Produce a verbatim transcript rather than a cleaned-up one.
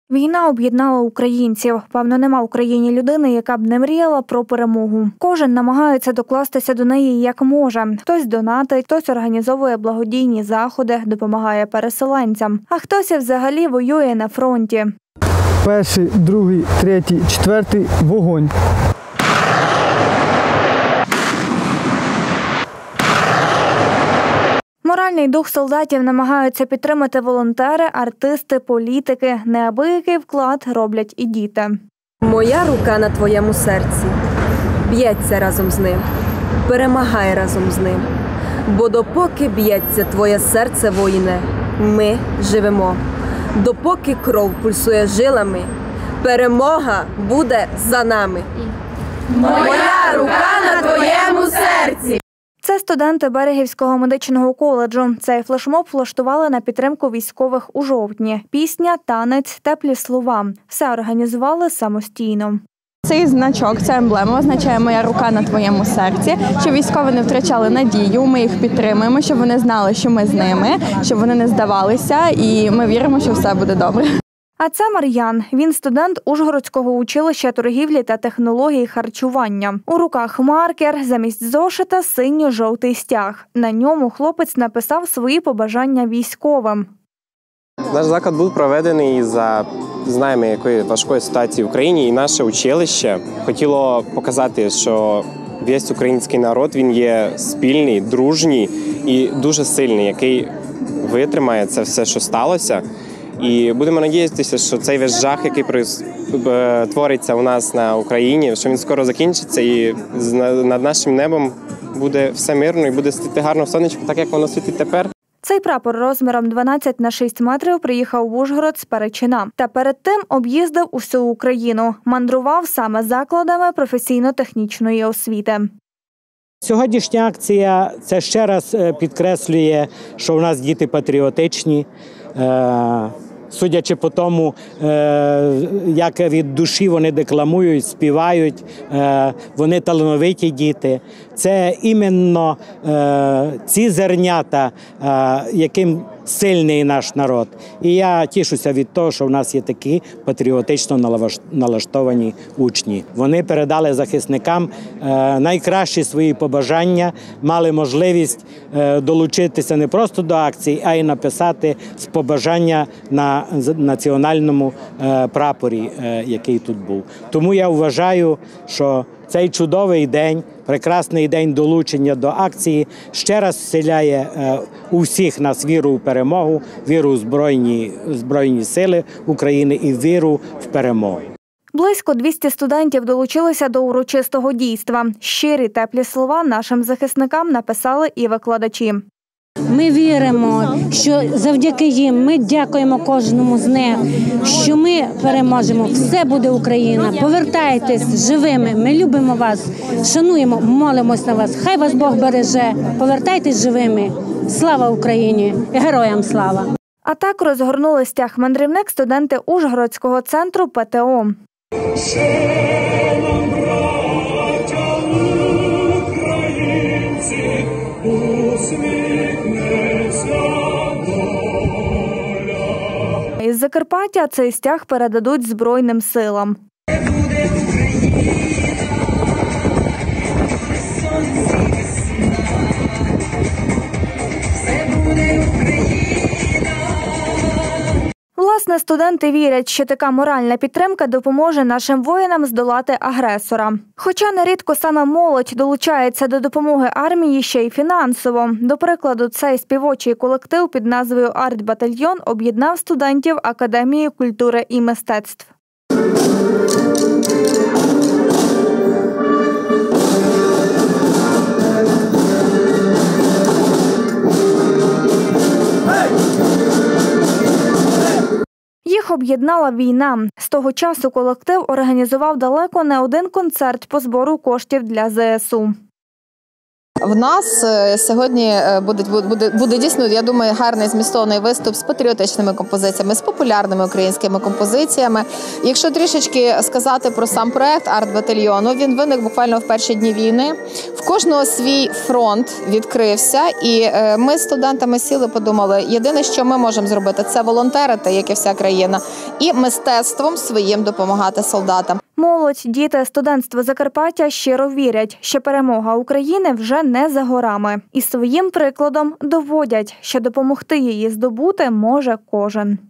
Війна об'єднала українців. Певно, нема в Україні людини, яка б не мріяла про перемогу. Кожен намагається докластися до неї як може. Хтось донатить, хтось організовує благодійні заходи, допомагає переселенцям. А хтось і взагалі воює на фронті. Перший, другий, третій, четвертий – вогонь. Моральний дух солдатів намагаються підтримати волонтери, артисти, політики. Неабиякий вклад роблять і діти. Моя рука на твоєму серці. Б'ється разом з ним. Перемагай разом з ним. Бо допоки б'ється твоє серце, воїне, ми живемо. Допоки кров пульсує жилами, перемога буде за нами. Моя рука на твоєму серці. Це студенти Берегівського медичного коледжу. Цей флешмоб влаштували на підтримку військових у жовтні. Пісня, танець, теплі слова. Все організували самостійно. Цей значок, ця емблема означає «Моя рука на твоєму серці», щоб військові не втрачали надію, ми їх підтримуємо, щоб вони знали, що ми з ними, щоб вони не здавалися, і ми віримо, що все буде добре. А це Мар'ян. Він студент Ужгородського училища торгівлі та технологій харчування. У руках маркер, замість зошита синьо-жовтий стяг. На ньому хлопець написав свої побажання військовим. Наш заклад був проведений за, знаємо, якої важкої ситуації в Україні, і наше училище хотіло показати, що весь український народ, він є спільний, дружній і дуже сильний, який витримає це все, що сталося. І будемо надіятися, що цей весь жах, який твориться у нас на Україні, що він скоро закінчиться і над нашим небом буде все мирно і буде світити гарно сонечко, так як воно світить тепер. Цей прапор розміром дванадцять на шість метрів приїхав в Ужгород з Перечина. Та перед тим об'їздив усю Україну. Мандрував саме закладами професійно-технічної освіти. Сьогоднішня акція – це ще раз підкреслює, що у нас діти патріотичні. Судячи по тому, як від душі вони декламують, співають, вони талановиті діти. Це іменно ці зернята, яким сильний наш народ. І я тішуся від того, що в нас є такі патріотично налаштовані учні. Вони передали захисникам найкращі свої побажання, мали можливість долучитися не просто до акції, а й написати побажання на національному прапорі, який тут був. Тому я вважаю, що цей чудовий день, прекрасний день долучення до акції ще раз вселяє у всіх нас віру в перемогу, віру в Збройні, Збройні сили України і віру в перемогу. Близько двісті студентів долучилися до урочистого дійства. Щирі теплі слова нашим захисникам написали і викладачі. Ми віримо, що завдяки їм ми дякуємо кожному з них, що ми переможемо. Все буде Україна. Повертайтесь живими. Ми любимо вас, шануємо, молимось на вас. Хай вас Бог береже. Повертайтесь живими. Слава Україні! Героям слава! А так розгорнули стяг мандрівник студенти Ужгородського центру ПТО. Із Закарпаття цей стяг передадуть Збройним силам. Власне, студенти вірять, що така моральна підтримка допоможе нашим воїнам здолати агресора. Хоча нерідко саме молодь долучається до допомоги армії ще й фінансово. До прикладу, цей співочий колектив під назвою «Арт-батальйон» об'єднав студентів Академії культури і мистецтв. Їх об'єднала війна. З того часу колектив організував далеко не один концерт по збору коштів для зе ес у. В нас сьогодні буде, буде, буде дійсно, я думаю, гарний змістовний виступ з патріотичними композиціями, з популярними українськими композиціями. Якщо трішечки сказати про сам проект арт-батальйону, він виник буквально в перші дні війни. В кожного свій фронт відкрився, і ми з студентами сіли, подумали, єдине, що ми можемо зробити, це волонтерити, як і вся країна, і мистецтвом своїм допомагати солдатам. Молодь, діти, студентство Закарпаття щиро вірять, що перемога України вже не за горами. І своїм прикладом доводять, що допомогти її здобути може кожен.